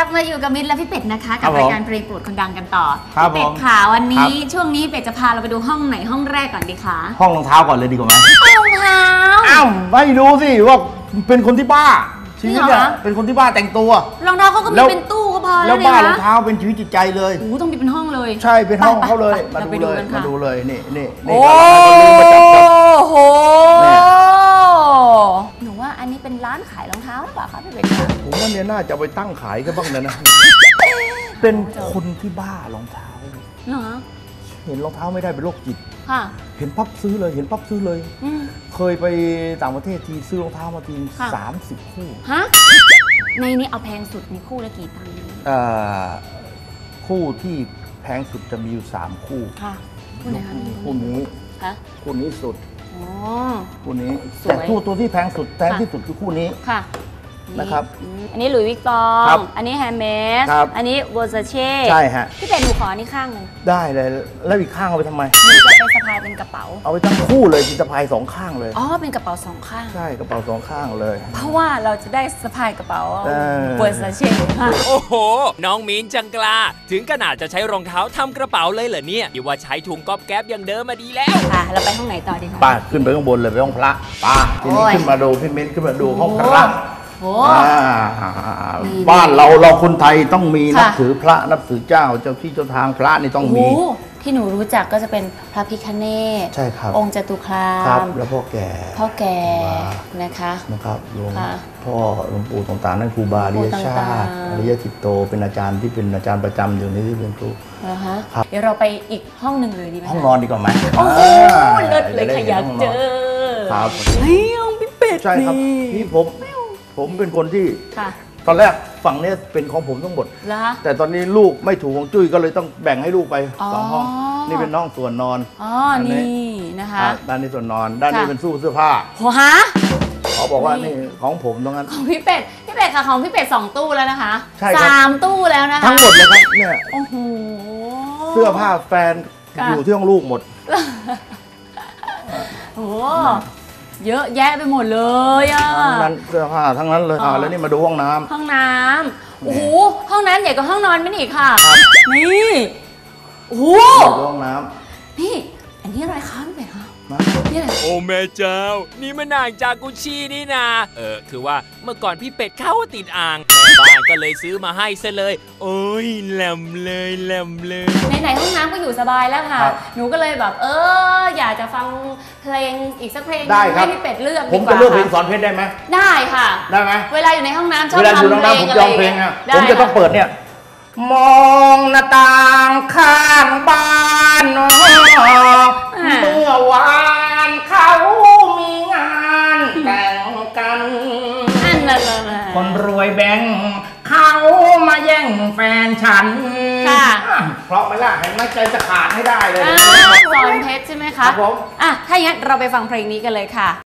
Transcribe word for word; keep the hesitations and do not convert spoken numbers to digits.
ลับมาอยู่กับมิ้นและพี่เป็ดนะคะกับรายการเพลงโปรดคนดังกันต่อพี่เป็ดค่ะวันนี้ช่วงนี้เป็ดจะพาเราไปดูห้องไหนห้องแรกก่อนดีคะห้องรองเท้าก่อนเลยดีกว่าไหมห้องรองเท้าอ้าวไม่รู้สิว่าเป็นคนที่บ้าชีวิตเนี่ยเป็นคนที่บ้าแต่งตัวรองเท้าเขาก็มีเป็นตู้ก็พอแล้วบ้ารองเท้าเป็นชีวิตจิตใจเลยโอ้ต้องมีเป็นห้องเลยใช่เป็นห้องเขาเลยมาดูเลยมาดูเลยนี่นี่นี่โอ้โหหนูว่าอันนี้เป็นร้านขายรองเท้าหรือเปล่าคะพี่เป็ดผมว่าเนี่ยน่าจะไปตั้งขายกันบ้างนะนะเป็นคนที่บ้ารองเท้าเหรอเห็นรองเท้าไม่ได้เป็นโรคจิตค่ะเห็นปั๊บซื้อเลยเห็นปั๊บซื้อเลยเคยไปต่างประเทศทีซื้อรองเท้ามาทีสามสิบคู่ฮะในนี้เอาแพงสุดมีคู่ละกี่ตังค์คู่ที่แพงสุดจะมีอยู่สามคู่ค่ะคู่ไหนคะคู่นี้คะคู่นี้สุดอ๋อคู่นี้แต่คู่ตัวที่แพงสุดแพงที่สุดคือคู่นี้ค่ะนะครับอันนี้หลุยส์วิกตองอันนี้แฮร์เมสอันนี้เวอร์ซาเช่ใช่ฮะพี่เป็ดหนูขออันนี้ข้างหนึ่งได้เลยแล้วอีกข้างเอาไปทำไมหนูจะไปสะพายเป็นกระเป๋าเอาไปทั้งคู่เลยสะพายสองข้างเลยอ๋อเป็นกระเป๋าสองข้างใช่กระเป๋าสองข้างเลยเพราะว่าเราจะได้สะพายกระเป๋าเวอร์ซาเช่โอ้โหน้องมิ้นจังกลาถึงขนาดจะใช้รองเท้าทำกระเป๋าเลยเหรอเนี่ยอย่าว่าใช้ถุงก๊อบแก๊บอย่างเดิมมาดีแล้วค่ะเราไปห้องไหนต่อดีคะป้าขึ้นไปข้างบนเลยไปห้องพระป้าทีนี้ขึ้นมาดูพี่มิ้นขึ้นมาดูห้องพระบ้านเราเราคนไทยต้องมีนับถือพระนับถือเจ้าเจ้าที่เจ้าทางพระนี่ต้องมีที่หนูรู้จักก็จะเป็นพระพิฆเนศใช่ครับองค์จตุคามแล้วพ่อแก่พ่อแก่นะคะนะครับหลวงพ่อหลวงปู่ต่างๆนั่นครูบาอริยชาติอริยทิตโตเป็นอาจารย์ที่เป็นอาจารย์ประจำอยู่ในที่เป็นครูนะคะเดี๋ยวเราไปอีกห้องหนึ่งเลยดีไหมห้องนอนดีกว่าไหมโอ้โหเลิศเลยขยันเจอครับเฮ้ยองพี่เป็ดใช่ครับพี่ผมผมเป็นคนที่ตอนแรกฝั่งนี้เป็นของผมทั้งหมดแต่ตอนนี้ลูกไม่ถูกของจุ้ยก็เลยต้องแบ่งให้ลูกไปสองห้องนี่เป็นห้องส่วนนอนอ๋อนี่นะคะด้านนี้ส่วนนอนด้านนี้เป็นตู้เสื้อผ้าโหฮะเขาบอกว่านี่ของผมตรงนั้นของพี่เป็ดพี่เป็ดค่ะของพี่เป็ดสองตู้แล้วนะคะสามตู้แล้วนะคะทั้งหมดเลยครับเนี่ยโอ้โหเสื้อผ้าแฟนอยู่ที่ห้องลูกหมดโอ้เยอะแยะไปหมดเลยอ่ะทั้งนั้นเสื้อผ้าทั้งนั้นเลยอ่าแล้วนี่มาดูห้องน้ำห้องน้ำโอ้โหห้องน้ำใหญ่กว่าห้องนอนไม่หนีค่ะนี่โอ้โหห้องน้ำนี่อันนี้อะไรคะพี่เป็ดคะนี่อะไรโอ้แม่เจ้านี่มันอ่างจากุชินี่นาเออคือว่าเมื่อก่อนพี่เป็ดเขาติดอ่างแม่บ้านก็เลยซื้อมาให้ซะเลยโอ้ยแหลมเลยแหลมเลยไหนๆห้องน้ำก็อยู่สบายแล้วค่ะหนูก็เลยแบบเอออยากจะฟังเพลงอีกสักเพลงให้พี่เป็ดเลือกผมจะเลือกเพลงสอนเพชรได้ไหมได้ค่ะได้ไหมเวลาอยู่ในห้องน้ำชอบเวลาอยู่ในห้องน้ำผมยอมเพลงอ่ะผมจะต้องเปิดเนี่ยมองหน้าต่างข้างบ้านเมื่อวานเขามีงานแต่งกันคนรวยแบงค์เขามาแย่งแฟนฉันเพราะไม่ล่ะเห็นไหมใจจะขาดให้ได้เลยสอนเพชรใช่ไหมคะครับผมอ่ะถ้าอย่างนั้นเราไปฟังเพลงนี้กันเลยค่ะ